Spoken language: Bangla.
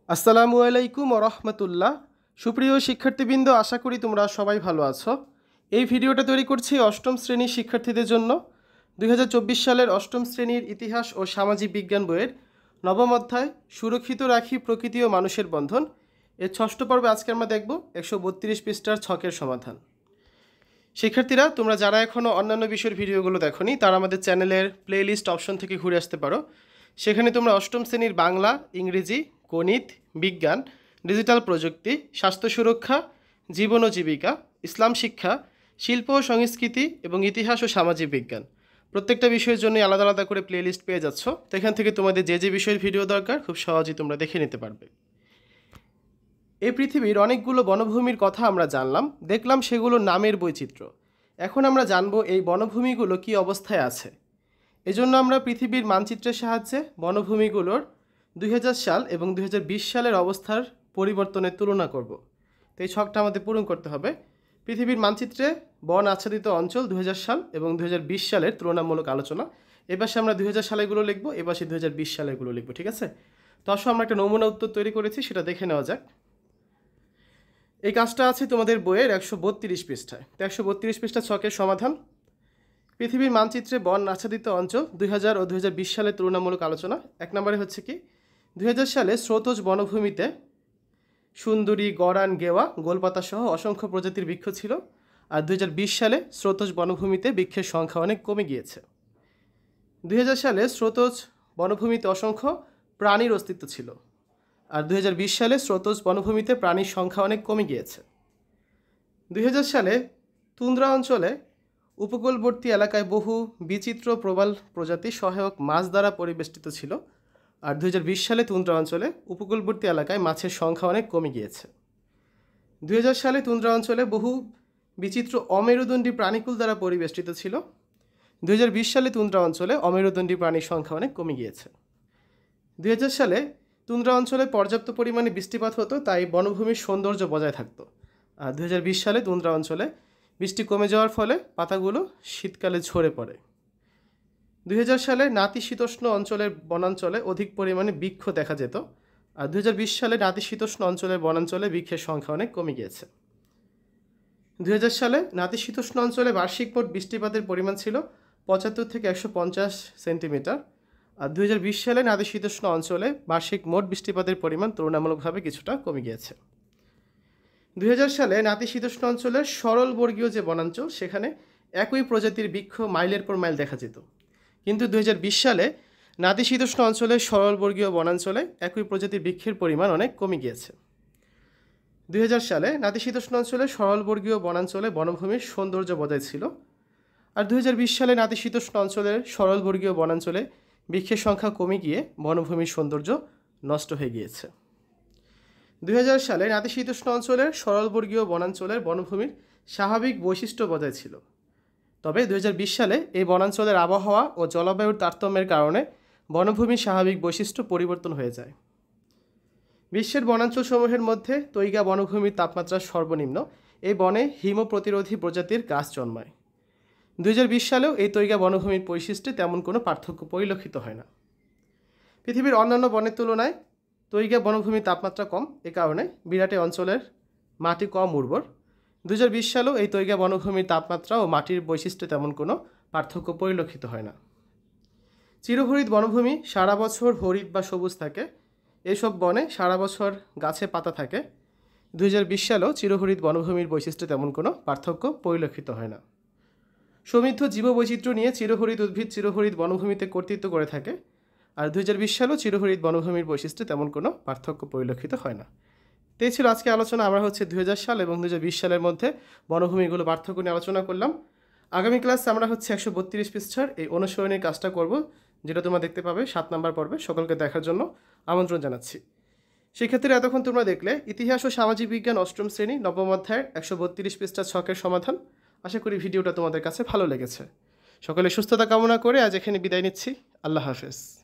আসসালামু আলাইকুম ওয়া রাহমাতুল্লাহ। সুপ্রিয় শিক্ষার্থীবৃন্দ, আশা করি তোমরা সবাই ভালো আছো। এই ভিডিওটা তৈরি করছি অষ্টম শ্রেণীর শিক্ষার্থীদের জন্য। 2024 সালের অষ্টম শ্রেণীর ইতিহাস ও সামাজিক বিজ্ঞান বইয়ের নবম অধ্যায় সুরক্ষিত রাখি প্রকৃতি ও মানুষের বন্ধন এর ষষ্ঠ পর্বে আজকে আমরা দেখব 132 পৃষ্ঠার ছকের সমাধান। শিক্ষার্থীরা, তোমরা যারা এখনও অন্যান্য বিষয়ের ভিডিওগুলো দেখোনি তারা আমাদের চ্যানেলের প্লেলিস্ট অপশন থেকে ঘুরে আসতে পারো। সেখানে তোমরা অষ্টম শ্রেণীর বাংলা, ইংরেজি, গণিত, বিজ্ঞান, ডিজিটাল প্রযুক্তি, স্বাস্থ্য সুরক্ষা, জীবন ও জীবিকা, ইসলাম শিক্ষা, শিল্প ও সংস্কৃতি এবং ইতিহাস ও সামাজিক বিজ্ঞান প্রত্যেকটা বিষয়ের জন্য আলাদা আলাদা করে প্লেলিস্ট পেয়ে যাচ্ছ। তো এখান থেকে তোমাদের যে যে বিষয়ের ভিডিও দরকার খুব সহজেই তোমরা দেখে নিতে পারবে। এই পৃথিবীর অনেকগুলো বনভূমির কথা আমরা জানলাম, দেখলাম সেগুলোর নামের বৈচিত্র্য। এখন আমরা জানব এই বনভূমিগুলো কী অবস্থায় আছে। এজন্য আমরা পৃথিবীর মানচিত্রের সাহায্যে বনভূমিগুলোর 2000 সাল এবং 2020 সালের অবস্থার পরিবর্তনের তুলনা করব। তো এই ছকটা আমাদের পূরণ করতে হবে। পৃথিবীর মানচিত্রে বন আচ্ছাদিত অঞ্চল 2000 সাল এবং 2020 সালের তুলনামূলক আলোচনা। এপাশে আমরা 2000 সালেরগুলো লিখব, এপাশে 2020 সালেরগুলো লিখব, ঠিক আছে? তো আসলে আমরা একটা নমুনা উত্তর তৈরি করেছি, সেটা দেখে নেওয়া যাক। এই কাজটা আছে তোমাদের বইয়ের 132 পৃষ্ঠায়। তো 132 পৃষ্ঠা ছকের সমাধান। পৃথিবীর মানচিত্রে বন আচ্ছাদিত অঞ্চল 2000 ও 2020 সালের তুলনামূলক আলোচনা। এক নম্বরে হচ্ছে কি, 2000 সালে স্রোতজ বনভূমিতে সুন্দরী, গরান, গেওয়া, গোলপাতা সহ অসংখ্য প্রজাতির বৃক্ষ ছিল। আর 2020 সালে স্রোতজ বনভূমিতে বৃক্ষের সংখ্যা অনেক কমে গিয়েছে। 2000 সালে স্রোতজ বনভূমিতে অসংখ্য প্রাণীর অস্তিত্ব ছিল। আর 2020 সালে স্রোতজ বনভূমিতে প্রাণীর সংখ্যা অনেক কমে গিয়েছে। 2000 সালে তুন্দ্রা অঞ্চলে উপকূলবর্তী এলাকায় বহু বিচিত্র প্রবাল প্রজাতি সহায়ক মাছ দ্বারা পরিবেষ্টিত ছিল। আর 2020 সালে তুন্দ্রা অঞ্চলে উপকূলবর্তী এলাকায় মাছের সংখ্যা অনেক কমে গিয়েছে। 2000 সালে তুন্দ্রা অঞ্চলে বহু বিচিত্র অমেরুদণ্ডী প্রাণীকুল দ্বারা পরিবেষ্টিত ছিল। 2020 সালে তুন্দ্রা অঞ্চলে অমেরুদণ্ডী প্রাণীর সংখ্যা অনেক কমে গিয়েছে। 2000 সালে তুন্দ্রা অঞ্চলে পর্যাপ্ত পরিমাণে বৃষ্টিপাত হতো, তাই বনভূমির সৌন্দর্য বজায় থাকতো। আর 2020 সালে তুন্দ্রা অঞ্চলে বৃষ্টি কমে যাওয়ার ফলে পাতাগুলো শীতকালে ঝরে পড়ে। 2000 সালে নাতিশীতোষ্ণ অঞ্চলের বনাঞ্চলে অধিক পরিমাণে বৃক্ষ দেখা যেত। আর 2020 সালে নাতিশীতোষ্ণ অঞ্চলের বনাঞ্চলে বৃক্ষের সংখ্যা অনেক কমে গিয়েছে। 2000 সালে নাতিশীতোষ্ণ অঞ্চলে বার্ষিক মোট বৃষ্টিপাতের পরিমাণ ছিল 75 থেকে 150 সেন্টিমিটার। আর 2020 সালে নাতিশীতোষ্ণ অঞ্চলে বার্ষিক মোট বৃষ্টিপাতের পরিমাণ তুলনামূলকভাবে কিছুটা কমে গিয়েছে। 2000 সালে নাতিশীতোষ্ণ অঞ্চলের সরলবর্গীয় যে বনাঞ্চল, সেখানে একই প্রজাতির বৃক্ষ মাইলের পর মাইল দেখা যেত। কিন্তু 2020 সালে নাতিশীতোষ্ণ অঞ্চলের সরলবর্গীয় বনাঞ্চলে একই প্রজাতির বৃক্ষের পরিমাণ অনেক কমে গিয়েছে। 2000 সালে নাতিশীতোষ্ণ অঞ্চলের সরলবর্গীয় বনাঞ্চলে বনভূমির সৌন্দর্য বজায় ছিল। আর 2020 সালে নাতিশীতোষ্ণ অঞ্চলের সরলবর্গীয় বনাঞ্চলে বৃক্ষের সংখ্যা কমে গিয়ে বনভূমির সৌন্দর্য নষ্ট হয়ে গিয়েছে। 2000 সালে নাতিশীতোষ্ণ অঞ্চলের সরলবর্গীয় বনাঞ্চলের বনভূমির স্বাভাবিক বৈশিষ্ট্য বজায় ছিল। তবে 2020 সালে এই বনাঞ্চলের আবহাওয়া ও জলবায়ুর তারতম্যের কারণে বনভূমির স্বাভাবিক বৈশিষ্ট্য পরিবর্তন হয়ে যায়। বিশ্বের বনাঞ্চলসমূহের মধ্যে তৈগা বনভূমির তাপমাত্রা সর্বনিম্ন। এই বনে হিম প্রতিরোধী প্রজাতির গাছ জন্মায়। 2020 সালেও এই তৈগা বনভূমির বৈশিষ্ট্যে তেমন কোনো পার্থক্য পরিলক্ষিত হয় না। পৃথিবীর অন্যান্য বনের তুলনায় তৈগা বনভূমির তাপমাত্রা কম, এ কারণে বিরাটে অঞ্চলের মাটি কম উর্বর। 2020 সালেও এই তৈগা বনভূমির তাপমাত্রা ও মাটির বৈশিষ্ট্যে তেমন কোনো পার্থক্য পরিলক্ষিত হয় না। চিরহরিৎ বনভূমি সারা বছর হরিৎ বা সবুজ থাকে। এসব বনে সারা বছর গাছে পাতা থাকে। 2020 সালেও চিরহরিৎ বনভূমির বৈশিষ্ট্যে তেমন কোনো পার্থক্য পরিলক্ষিত হয় না। সমৃদ্ধ জীববৈচিত্র্য নিয়ে চিরহরিৎ উদ্ভিদ চিরহরিৎ বনভূমিতে কর্তৃত্ব করে থাকে। আর 2020 সালেও চিরহরিৎ বনভূমির বৈশিষ্ট্যে তেমন কোনো পার্থক্য পরিলক্ষিত হয় না। তো এই ছিল আজকে আলোচনা। আমরা 2000 সাল এবং 2020 সালের মধ্যে বনভূমিগুলো পার্থক্য নিয়ে আলোচনা করলাম। আগামী ক্লাসে আমরা 132 পৃষ্ঠার এই অনুসরণের কাজটা করব, যেটা তোমরা দেখতে পাবে 7 নম্বর পর্বে। সকলকে দেখার জন্য আমন্ত্রণ জানাচ্ছি। শিক্ষার্থীরা, এতক্ষণ তোমরা দেখলে ইতিহাস ও সামাজিক বিজ্ঞান অষ্টম শ্রেণী নবম অধ্যায়ের 132 পৃষ্ঠার ছকের সমাধান। আশা করি ভিডিওটা তোমাদের কাছে ভালো লেগেছে। সকলে সুস্থতা কামনা করে আজ এখানে বিদায় নিচ্ছি। আল্লাহ হাফেজ।